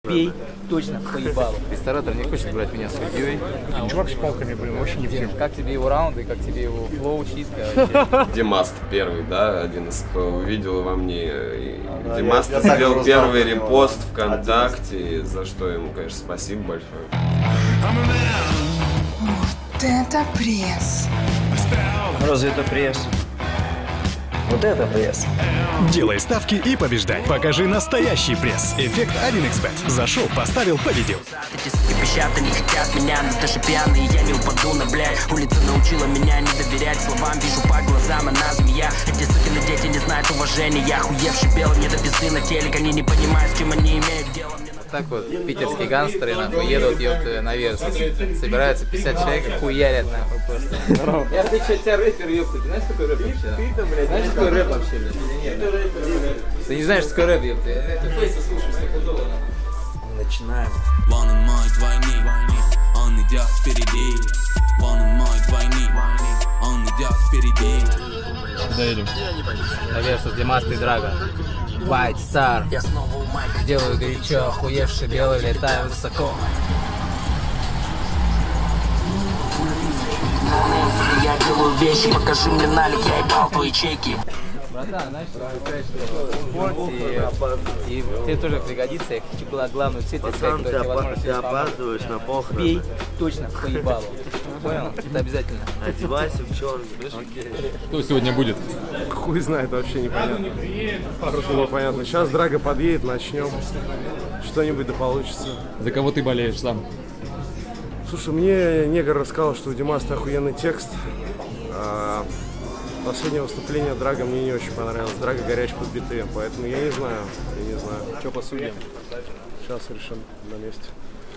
Пей, точно, поебало. Ресторатор не хочет брать меня судьей. Чувак с палками, блин, вообще не в тему. Как тебе его раунды, как тебе его флоу, чистка? Димаст первый, да, один из кто увидел во мне. Димаст сделал первый репост ВКонтакте, за что ему, конечно, спасибо большое. Вот это пресс. Разве это пресс? Вот это пресс. Делай ставки и побеждай. Покажи настоящий пресс. Эффект 1xbet. Зашел, поставил, победил. Эти суки пищат, они хотят меня, но даже пьяный я не упаду на блядь. Улица научила меня не доверять словам, вижу по глазам, она змея. Эти сукины дети не знают уважения, я охуевший белый, не до пизды на телек, они не понимают, с чем они имеют дело. Так вот, питерские гангстеры, нахуй, едут, ёпта, на Версус. Собираются 50 человек, хуярят, нахуй, просто. Я ты что, тебя рэпер, ёпта, ты знаешь, что такое рэп вообще? Знаешь, что такое рэп вообще, блядь? Ты не знаешь, что такое рэп, ёпта? Ты фейсы слушаешь, стопудово, нахуй. Начинаем. Вон он мой двойник, он идет впереди. Вон он мой двойник, он идет впереди. Куда едем? На Версус, Димаст и Драга. White Star. Я снова у майка. Делаю горячо, охуевший белый, летаю высоко. Я делаю вещи, покажи мне налик, я ебал твои чеки. Братан, знаешь, и тебе тоже пригодится, я хочу главную цель, Ты опаздываешь на похороны. Пей, точно, поебало. Понял? Это обязательно. Одевайся в черный. Кто сегодня будет? Хуй знает, вообще непонятно. Просто было понятно. Сейчас Драга подъедет, начнем. Что-нибудь да получится. За кого ты болеешь сам? Слушай, мне негр рассказал, что у Димаста охуенный текст. Последнее выступление Драга мне не очень понравилось. Драга горячий под биты, поэтому я не знаю. Что посудим? Сейчас решим на месте.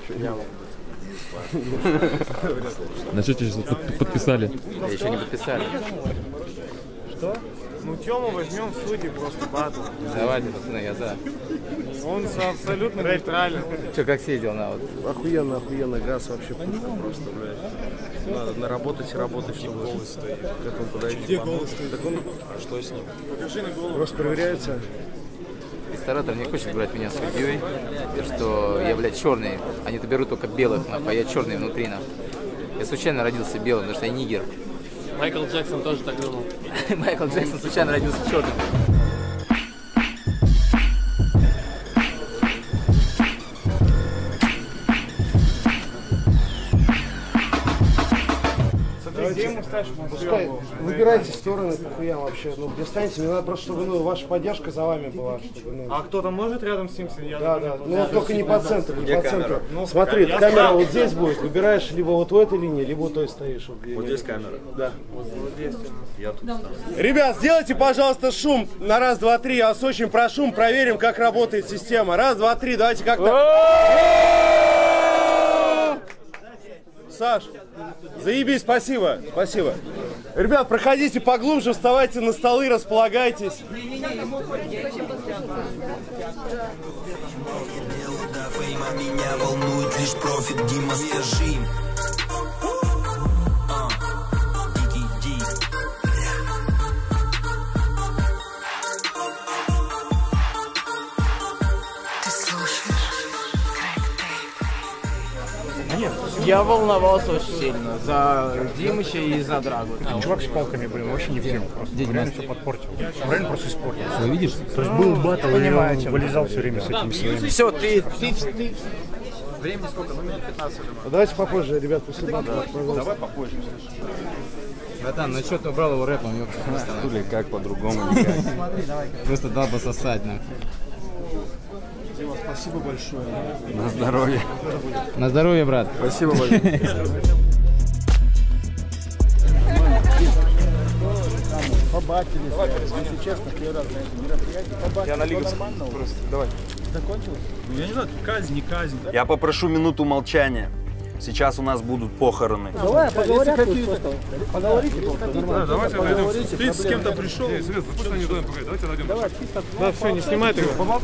На что тебе подписали? Еще не подписали. Что? Ну Тему возьмем в судьи просто батл. Давайте, пацаны, я за. Он абсолютно нейтрален. Че, как съездил на вот? Охуенно, газ вообще просто, блядь. Надо наработать и работать, чтобы голос стоит. К этому подойти. Где голос стоит? Так он... А что с ним? Покажи на голову. Просто проверяется. Ресторатор не хочет брать меня судьей, что я, блядь, черный. Они-то берут только белых, нахуй, а я черный внутри, нахуй. Я случайно родился белым, потому что я нигер. Майкл Джексон тоже так думал. Майкл Джексон случайно родился черным. Пускай выбирайте стороны, похуя вообще. Ну, перестаньте, мне надо просто, чтобы ваша поддержка за вами была. Чтобы, А кто-то может рядом с ним сидеть? Да. Ну, только не по центру, не по центру. Ну, смотри, камера вот здесь будет. Выбираешь либо вот в этой линии, либо вот той стоишь. Вот здесь камера? Да. Вот здесь. Я тут. Ребят, сделайте, пожалуйста, шум на раз, два, три. Я вас очень прошу, проверим, как работает система. Раз, два, три, давайте как-то... Саш, заебись, спасибо. Ребят, проходите поглубже, вставайте на столы, располагайтесь. Меня волнует лишь профит, Дима, скажи им. Нет, я волновался очень сильно за Димыча и за Драгу. Чувак с палками, блин, вообще не в тему. Он реально все подпортил. Он реально просто испортил. Вы видишь? То есть был батл, и он вылезал все время с этими своими. Все, ты... Времени сколько? Ну, минут 15 уже. Давайте попозже, ребят, после батла, пожалуйста. Давай попозже. Братан, ну что ты убрал его рэпом, ёпта? Или как по-другому никак. Просто дал бы сосать, нахуй. Спасибо большое. На здоровье. На здоровье, брат. Спасибо большое. Побатились, если честно, первый раз на этом мероприятии. Побатились. Я на лигу просто. Давай. Закончилось? Ну, я не знаю, казнь, не казнь. Я попрошу минуту молчания. Сейчас у нас будут похороны. Давай, поговорите просто. Да, давайте найдем. Ты с кем-то пришел? Нет, серьезно, пусть они вдвоем поговорят. Давайте найдем. Давай, чисто. Да, все, не снимай ты его.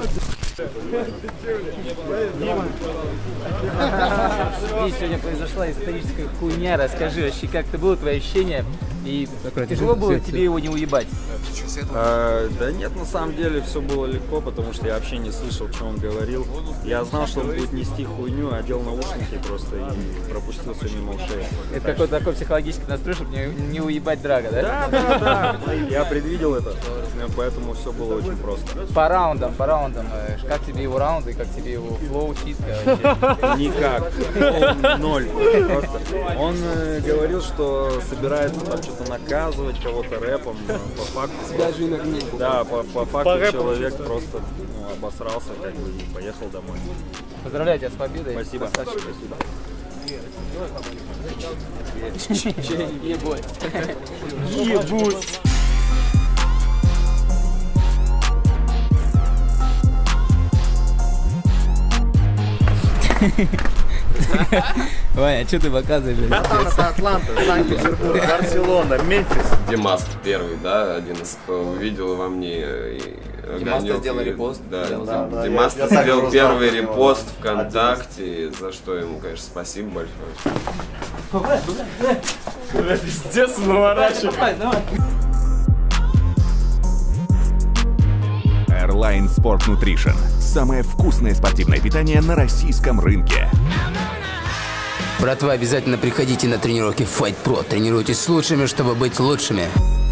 Здесь сегодня произошла историческая хуйня. Расскажи вообще, как это было, твои ощущения И тяжело было тебе его не уебать? Да нет, на самом деле все было легко, потому что я вообще не слышал, что он говорил. Я знал, что он будет нести хуйню, одел наушники просто и пропустил все мимо ушей. Это какой-то такой психологический настрой, чтобы не уебать Драга, да? Да. Я предвидел это, поэтому все было очень просто. По раундам. Как тебе его раунды, как тебе его флоу, чистка? Никак. Ноль. Просто. Он говорил, что собирается там что-то наказывать кого-то рэпом. По факту. Да, по факту человек просто обосрался, как бы, и поехал домой. Поздравляю тебя с победой. Спасибо. Спасибо. Ебуть. Ваня, что ты показываешь? Это Атланта, Санкт-Петербург, Барселона, Мемфис. Димас первый, да, один из кто увидел во мне. Димас сделал репост. Да, Димас сделал первый репост ВКонтакте, за что ему, конечно, спасибо большое. Пиздец, наворачивай. Airline Sport Nutrition. Самое вкусное спортивное питание на российском рынке. Братва, обязательно приходите на тренировки Fight Pro. Тренируйтесь с лучшими, чтобы быть лучшими.